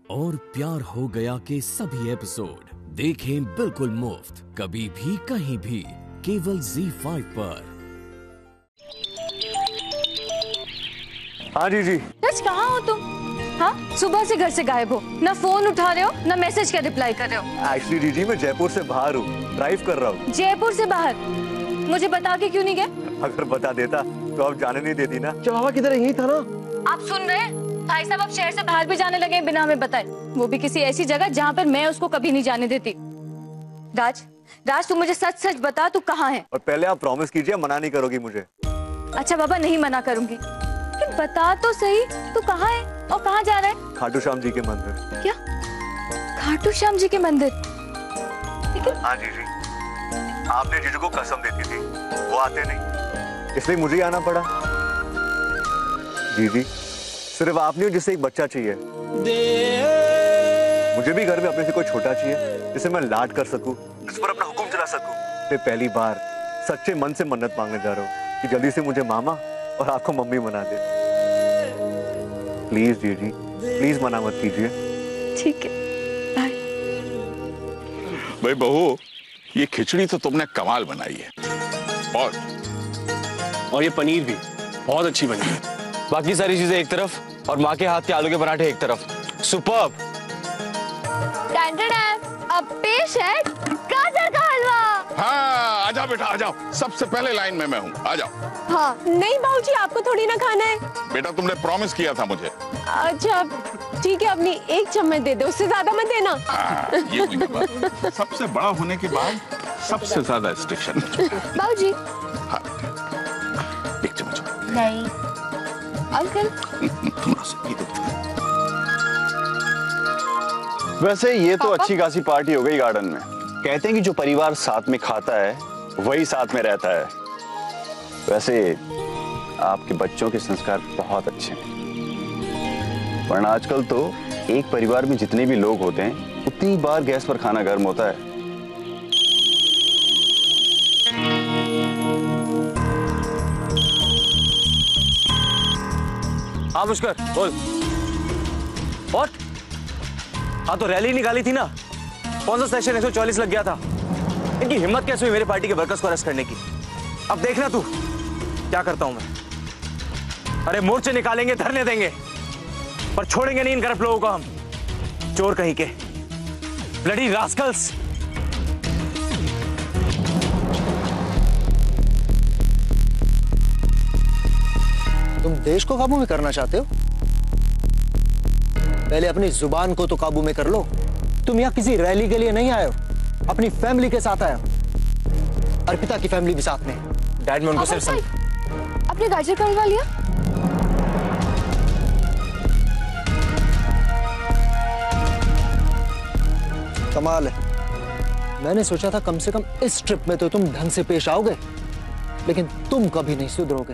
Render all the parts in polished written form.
और प्यार हो गया के सभी एपिसोड देखें बिल्कुल मुफ्त, कभी भी कहीं भी, केवल ZEE5 पर। हाँ जी। सच कहाँ हो तुम? हाँ, सुबह से घर से गायब हो, ना फोन उठा रहे हो ना मैसेज का रिप्लाई कर रहे हो। एक्चुअली जी मैं जयपुर से बाहर हूँ, ड्राइव कर रहा हूँ। जयपुर से बाहर? मुझे बता के क्यों नहीं गए? अगर बता देता तो आप जाने नहीं देती ना। चढ़ावा किधर है? यही था ना। आप सुन रहे हैं? भाई साहब अब शहर से बाहर भी जाने लगे बिना हमें बताए, वो भी किसी ऐसी जगह जहाँ पर मैं उसको कभी नहीं जाने देती। राज तू मुझे सच सच बता, तू कहाँ है? और पहले आप प्रॉमिस कीजिए मना नहीं करोगी मुझे। अच्छा बाबा, नहीं मना करूंगी, लेकिन बता तो सही तू कहाँ है और कहाँ जा रहा है? खाटू श्याम जी के मंदिर। क्या? खाटू श्याम जी के मंदिर? लेकिन हाँ जी, आपने जीजू को कसम दी थी, वो आते नहीं, इसलिए मुझे ही आना पड़ा। जी सिर्फ आप नहीं हो जिससे एक बच्चा चाहिए, मुझे भी घर में अपने से कोई छोटा चाहिए जिसे मैं लाड कर सकूं, जिस पर अपना हुक्म चला सकूं। मैं पहली बार सच्चे मन से मन्नत मांगने जा रहा हूँ कि जल्दी से मुझे मामा और आपको मम्मी बना दे। प्लीज जी प्लीज मना मत कीजिए। ठीक है, बाय। भाई बहू, ये खिचड़ी तो तुमने कमाल बनाई है, और ये पनीर भी बहुत अच्छी बनी है। बाकी सारी चीजें एक तरफ और माँ के हाथ के आलू के पराठे एक तरफ। सुपर्ब। अब पेश है गाजर का हलवा। हाँ आजाओ बेटा आजाओ, सबसे पहले लाइन में मैं हूँ, आ जाओ। हाँ नहीं बाबूजी, आपको थोड़ी ना खाना है। बेटा तुमने प्रॉमिस किया था मुझे। अच्छा ठीक है, अपनी एक चम्मच दे दो, उससे ज्यादा मत देना। ये हुई ना बात। सबसे बड़ा होने के बाद सबसे ज्यादा स्टेशन। बाबूजी। हाँ एक चम्मच नहीं अंकल। थोड़ा सा ये दो। वैसे ये तो अच्छी खासी पार्टी हो गई गार्डन में। कहते हैं कि जो परिवार साथ में खाता है वही साथ में रहता है। वैसे आपके बच्चों के संस्कार बहुत अच्छे हैं, वरना आजकल तो एक परिवार में जितने भी लोग होते हैं उतनी बार गैस पर खाना गर्म होता है। हाँ मुश्कर बोल। और हाँ तो रैली निकाली थी ना, कौन सा सेक्शन 144 लग गया था? इनकी हिम्मत कैसे हुई मेरे पार्टी के वर्कर्स को अरेस्ट करने की? अब देखना तू क्या करता हूं मैं। अरे मोर्चे निकालेंगे, धरने देंगे, पर छोड़ेंगे नहीं इन करप्ट लोगों को हम। चोर कहीं के, ब्लडी रास्कल्स। तुम देश को काबू में करना चाहते हो? पहले अपनी जुबान को तो काबू में कर लो। तुम यहाँ किसी रैली के लिए नहीं आए हो, अपनी फैमिली के साथ आए हो। अर्पिता की फैमिली भी साथ में। डैड में उनको सिर्फ अपने गाजर का हलवा लिया? कमाल है, मैंने सोचा था कम से कम इस ट्रिप में तो तुम ढंग से पेश आओगे, लेकिन तुम कभी नहीं सुधरोगे।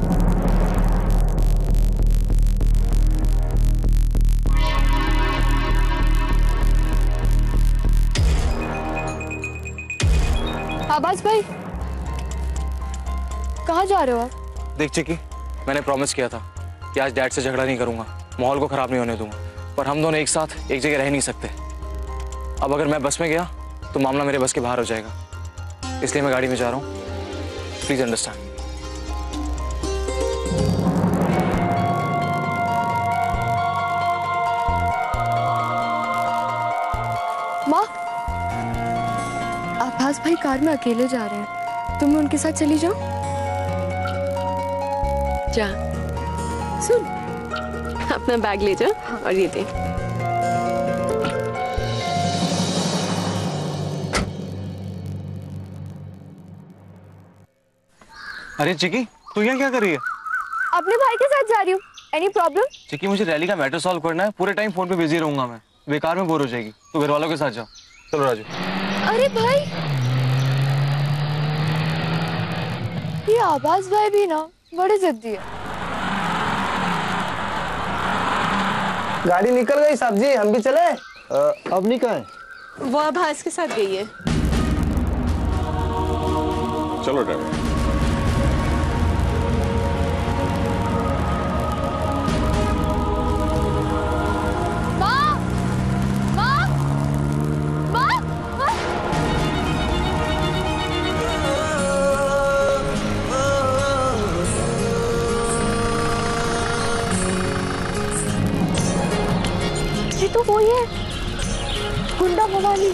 आबाज भाई कहाँ जा रहे हो आप? देख चिकी, मैंने प्रॉमिस किया था कि आज डैड से झगड़ा नहीं करूंगा, माहौल को खराब नहीं होने दूंगा, पर हम दोनों एक साथ एक जगह रह नहीं सकते। अब अगर मैं बस में गया तो मामला मेरे बस के बाहर हो जाएगा, इसलिए मैं गाड़ी में जा रहा हूँ। Please understand. माँ, आभास भाई कार में अकेले जा रहे हैं, तुम उनके साथ चली जाओ। जा सुन, अपना बैग ले जा और ये दे। अरे चिकी, तू यहाँ क्या कर रही है? अपने भाई के साथ जा रही हूँ। Any problem? चिकी, मुझे रैली का मैटर सॉल्व करना है, पूरे टाइम फोन पे बिजी रहूंगा मैं, बेकार में बोर हो जाएगी। तू घर वालों के साथ जा। चलो राजू। अरे भाई, ये आबाज भाई भी ना बड़े जिद्दी है। गाड़ी निकल गई साहब जी, हम भी चले? अब नहीं कहें। वो आभास के साथ गई है। चलो ड्राइवर। माँ, तो वो ही है, गुंडा मवाली।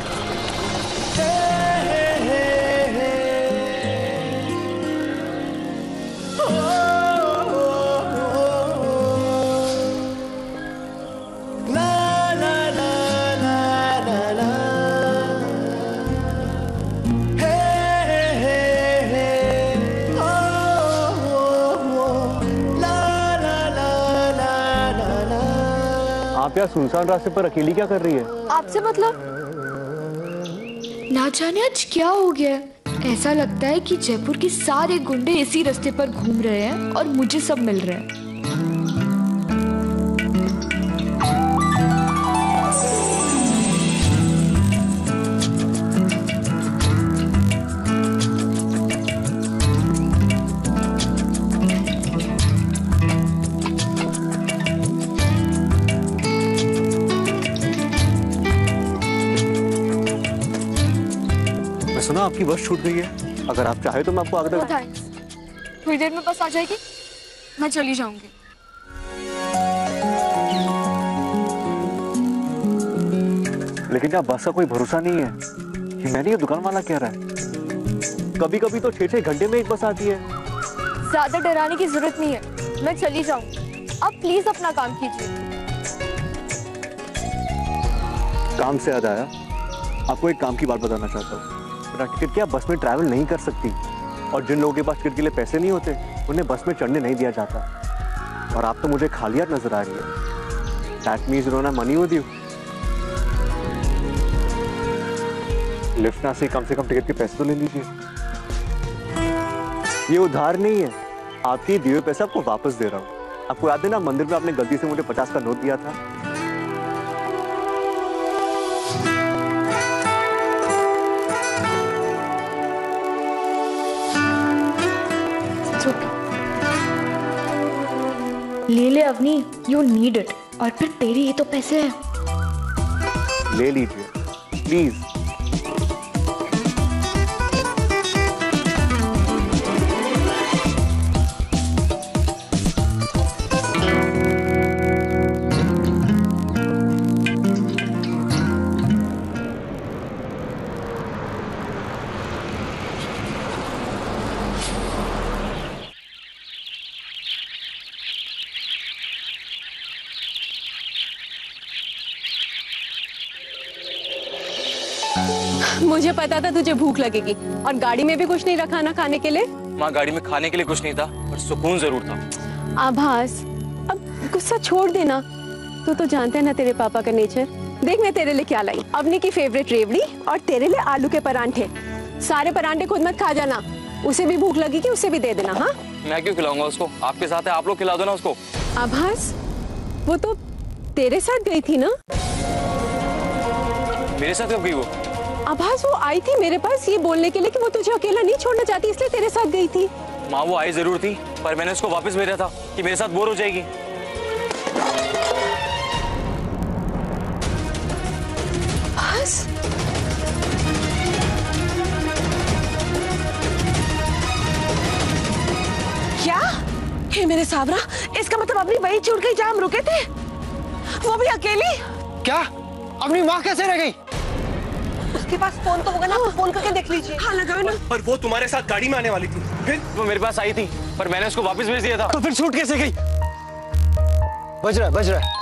आप यार सुनसान रास्ते पर अकेली क्या कर रही है? आपसे मतलब? ना जाने आज क्या हो गया है। ऐसा लगता है कि जयपुर के सारे गुंडे इसी रास्ते पर घूम रहे हैं और मुझे सब मिल रहे हैं। सुना आपकी बस छूट गई है। अगर आप चाहे तो मैं आपको आगे तक। थोड़ी देर में बस आ जाएगी, मैं चली जाऊंगी। लेकिन क्या बस का कोई भरोसा नहीं है? ये मैंने ये दुकान वाला कह रहा है। कभी कभी तो 6-6 घंटे में एक बस आती है। ज्यादा डराने की जरूरत नहीं है, मैं चली जाऊंगी। अब प्लीज अपना काम कीजिए। काम से याद आया, आपको एक काम की बात बताना चाहता हूँ। बिना टिकट के आप बस में ट्रैवल नहीं कर सकती, और जिन लोगों के पास टिकट के लिए पैसे नहीं होते उन्हें बस में चढ़ने नहीं दिया जाता। और आप तो मुझे खाली हाथ नजर आ रही है। That means you don't have money with you. Lift ना से कम टिकट के पैसे तो ले लीजिए। ये उधार नहीं है, आपके दिए हुए पैसे आपको वापस दे रहा हूँ। आपको याद है ना, मंदिर में आपने गलती से मुझे 50 का नोट दिया था। ले ले अवनी, यू नीड इट। और फिर तेरे ये तो पैसे हैं। ले लीजिए प्लीज। मुझे पता था तुझे भूख लगेगी, और गाड़ी में भी कुछ नहीं रखा ना खाने के लिए। माँ, गाड़ी में खाने के लिए कुछ नहीं था, पर सुकून जरूर था। आभास, अब गुस्सा छोड़ देना। तू तो जानते है ना तेरे पापा का नेचर। देख मैं तेरे लिए क्या लाई, अवनी की फेवरेट रेवड़ी और तेरे लिए आलू के परांठे। सारे परांठे खुद मत खा जाना, उसे भी भूख लगेगी, उसे भी दे देना। हाँ, मैं क्यों खिलाऊंगा उसको? आपके साथ है, आप लोग खिला दो ना उसको। आभास, वो तो तेरे साथ गई थी ना? मेरे साथ कब गई वो? आभास, वो आई थी मेरे पास ये बोलने के लिए कि वो तुझे अकेला नहीं छोड़ना चाहती, इसलिए तेरे साथ गई थी। माँ, वो आई जरूर थी, पर मैंने उसको वापस भेजा था कि मेरे साथ बोर हो जाएगी। आभास, क्या? हे मेरे सावरा, इसका मतलब अपनी वही छूट गई जहाँ हम रुके थे, वो भी अकेली? क्या? अपनी माँ कैसे रह गई? उसके पास फोन तो होगा ना, फोन करके देख लीजिए। हाँ, लगाओ ना। पर वो तुम्हारे साथ गाड़ी में आने वाली थी, फिर वो मेरे पास आई थी, पर मैंने उसको वापस भेज दिया था। तो फिर छूट कैसे गई? बज रहा है।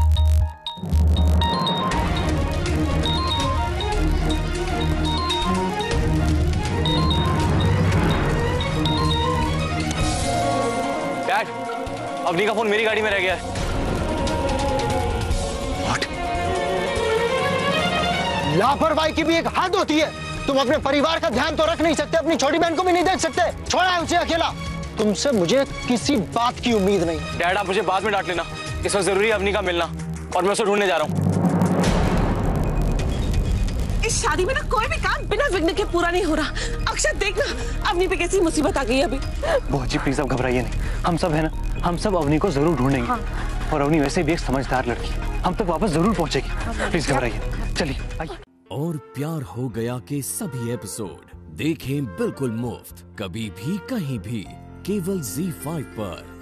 डैड, अवनी का फोन मेरी गाड़ी में रह गया है। लापरवाही की भी एक हद होती है। तुम अपने परिवार का ध्यान तो रख नहीं सकते, अपनी छोटी बहन को भी नहीं देख सकते। छोड़ा है उसे अकेला। तुमसे मुझे किसी बात की उम्मीद नहीं। डैड, आप मुझे बाद में डांट लेना, इस वक्त जरूरी है अवनी का मिलना, और मैं उसे ढूंढने जा रहा हूँ। इस शादी में ना कोई भी काम बिना विघ्न के पूरा नहीं हो रहा। अक्षत देखना, अवनी पे कैसी मुसीबत आ गई अभी। बुआ जी प्लीज, आप घबराइए नहीं। हम सब है ना, हम सब अवनी को जरूर ढूंढेंगे। हाँ। और अवनी वैसे भी एक समझदार लड़की, हम तक वापस जरूर पहुंचेगी। प्लीज घबराइए, चलिए आइए। और प्यार हो गया के सभी एपिसोड देखें बिल्कुल मुफ्त, कभी भी कहीं भी, केवल ZEE5 पर।